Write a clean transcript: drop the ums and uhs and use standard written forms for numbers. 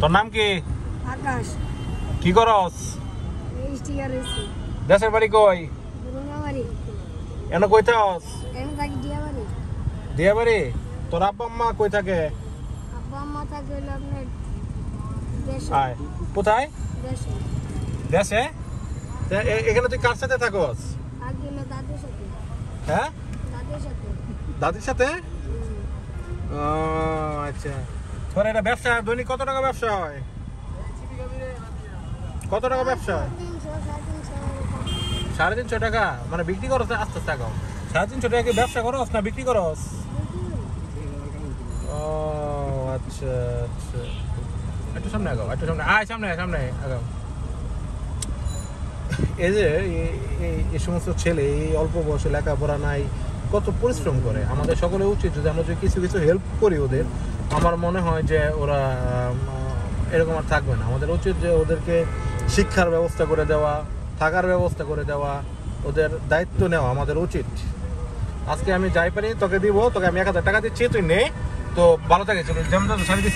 তোর নাম কি? আকাশ। কি করস? এই স্টিকার হইছে। দেশের বাড়ি কই? রুনাবাড়ি। এনে কই থাকস? এনে থাকি দিয়াবাড়ি। দিয়াবাড়ি? তোর আব্বা আম্মা কই থাকে? আব্বা আম্মা থাকে হলো আপনার দেশে। আয় কোথায়? দেশে। দেশে? এখানে তুই কার সাথে থাকস? থাকি হলো দাদুর সাথে। হ্যাঁ, দাদুর সাথে। দাদির সাথে? ও আচ্ছা। তোর এটা ব্যবসা দৈনিক কত টাকা ব্যবসা হয়? কত টাকা ব্যবসা হয়? 350 টাকা। মানে বিক্রি করস না? আস্তে আস্তে টাকা 350 টাকা কি ব্যবসা করস না বিক্রি করস? ও আচ্ছা আচ্ছা। একটু সামনে আগাও, একটু সামনে আয়, সামনে সামনে আগাও। এই যে এই সমস্ত ছেলে এই অল্প বয়সে লেখাপড়া নাই, কত পরিশ্রম করে। আমাদের সকলে উচিত যদি আমরা যদি কিছু কিছু হেল্প করি ওদের, আমার মনে হয় যে ওরা এরকম আর থাকবে না। আমাদের উচিত যে ওদেরকে শিক্ষার ব্যবস্থা করে দেওয়া, থাকার ব্যবস্থা করে দেওয়া, ওদের দায়িত্ব নেওয়া আমাদের উচিত। আজকে আমি যাই পারি তোকে দিব, তোকে আমি 1000 টাকা দিচ্ছি, তুই নে। তো ভালো থাকে, চলো যেমন